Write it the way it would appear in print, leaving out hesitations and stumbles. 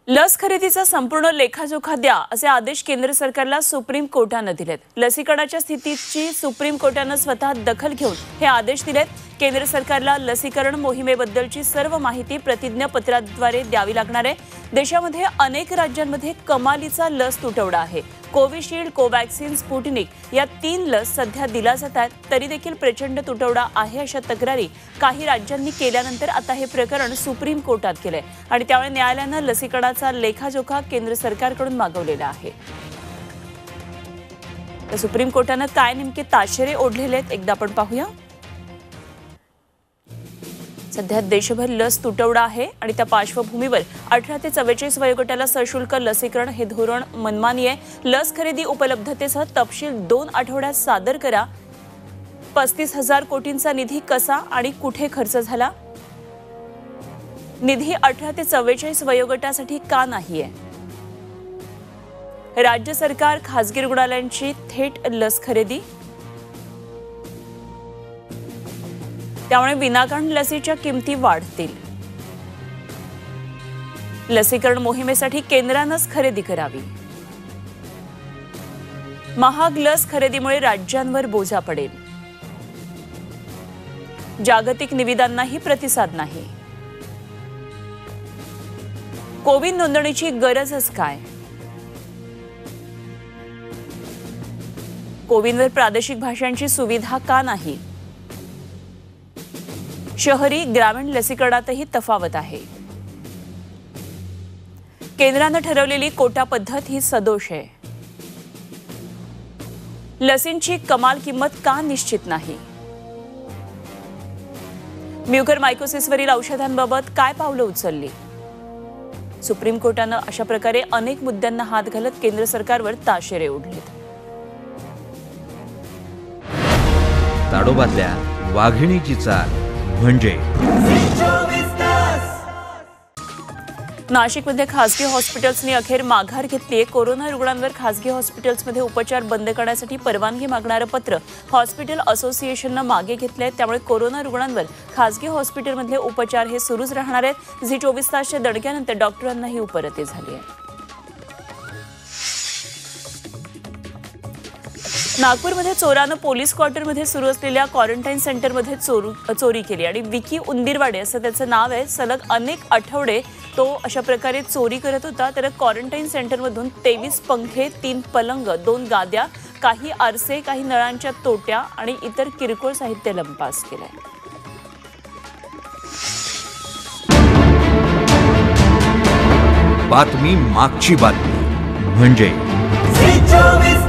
लस खरेदीचा संपूर्ण लेखाजोखा द्या असे आदेश केंद्र सरकारला सुप्रीम कोर्टाने दिलेत। लसीकरणाच्या स्थितीची सुप्रीम कोर्टाने स्वतः दखल घेऊन हे आदेश दिलेत। केंद्र सरकारला लसीकरण मोहिमेबद्दलची सर्व माहिती प्रतिज्ञापत्राद्वारे द्यावी लागणार आहे। देशामध्ये अनेक राज्यांमध्ये कमालीचा लस तुटवडा आहे। कोविशिल्ड, कोवॅक्सिन, स्पुटनिक या 3 लस सध्या दिल्या जातात, तरी देखील प्रचंड तुटवडा आहे अशा तक्रारी काही राज्यांनी केल्यानंतर आता हे प्रकरण सुप्रीम कोर्टात गेले आणि त्यामुळे न्यायालयाने लसीकरणाचा लेखाजोखा केंद्र सरकारकडून मागवलेला आहे। तर सुप्रीम कोर्टाने काय नेमके ताशेरे ओढलेले आहेत एकदा आपण पाहूया। सध्या देशभर लस तुटवडा आहे आणि त्या पार्श्वभूमीवर 18 ते 44 वयोगटाला सशुल्क लसीकरण हे धोरण मनमानी आहे। लस खरेदी उपलब्धतेसह तपशील 2 आठवड्यात सादर करा। 35,000 कोटींचा निधी कसा आणि कुठे खर्च झाला? निधी 18 ते 44 वयोगटासाठी का नाहीये? राज्य सरकार खासगी रुग्णालयांची थेट लस खरेदी, त्यामुळे विनाकारण लसीच्या किमती वाढतील। लसीकरण मोहिमेसाठी केंद्रानेच खरेदी करावी। महाग लस खरेदीमुळे राज्यांवर बोजा पडेल। जागतिक निविदांनाही प्रतिसाद नाही। कोविड नोंदणीची गरजच काय? कोविनवर प्रादेशिक भाषांची सुविधा का नाही? शहरी ग्रामीण लसीकरणातही तफावत आहे। केंद्राने ठरवलेली कोटा पद्धत ही सदोष आहे। लसींची कमाल किंमत का निश्चित नाही? म्युकरमायकोसिसवरील औषधांबाबत काय पावलं उचलली? सुप्रीम कोर्टाने अशा प्रकारे अनेक मुद्द्यांना हात घालत केंद्र सरकारवर ताशेरे ओढलेत। ताडोबातल्या वाघिणीची चाल म्हणजे नाशिकमध्ये खासगी हॉस्पिटल्सनी अखेर माघार घेतली। कोरोना रुग्णांवर खासगी हॉस्पिटल्समध्ये उपचार बंद करण्यासाठी परवानगी मागणारं पत्र हॉस्पिटल असोसिएशनने मागे घेतले आहे। त्यामुळे कोरोना रुग्णांवर खासगी हॉस्पिटलमधले उपचार हे सुरूच राहणार आहेत। झी 24 तासच्या दणक्यानंतर डॉक्टरांनाही उपरती झाली आहे। नागपूरमध्ये चोरानं पोलीस क्वार्टरमध्ये सुरू असलेल्या क्वारंटाईन सेंटरमध्ये चोरी केली आणि विकी उंदीरवाडे असं त्याचं नाव आहे। सलग अनेक आठवडे तो अशा प्रकारे चोरी करत होता। तर क्वारंटाईन सेंटरमधून 23 पंखे, 3 पलंग, 2 गाद्या, काही आरसे, काही नळांच्या तोट्या आणि इतर किरकोळ साहित्य लंपास केलंय। बातमी मागची बातमी म्हणजे